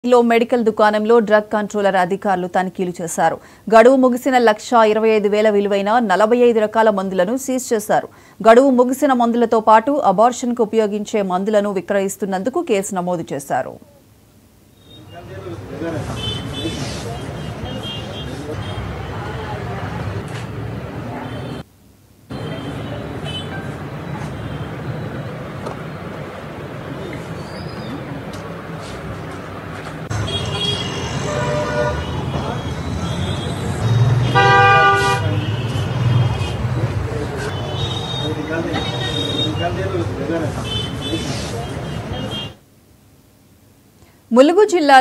లో మెడికల్ దుకాణంలో drug controller అధికారులు తనిఖీలు చేశారు. గడువు ముగిసిన 1,25,000 విలువైన 45 రకాల మందులను సీజ్ చేశారు. గడువు ముగిసిన మందులతో పాటు అబార్షన్ కు ఉపయోగించే మందులను విక్రయిస్తున్నందుకు కేసు నమోదు చేశారు. ములుగు జిల్లా